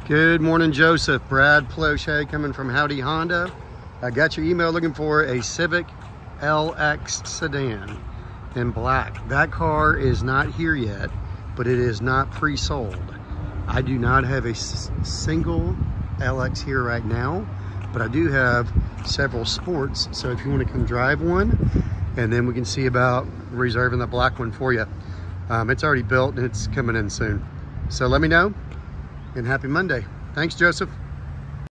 Good morning, Joseph. Brad Plauche coming from Howdy Honda. I got your email looking for a Civic LX sedan in black. That car is not here yet, but it is not pre-sold. I do not have a single LX here right now, but I do have several sports. So if you want to come drive one, and then we can see about reserving the black one for you. It's already built and it's coming in soon. So let me know, and happy Monday. Thanks, Joseph.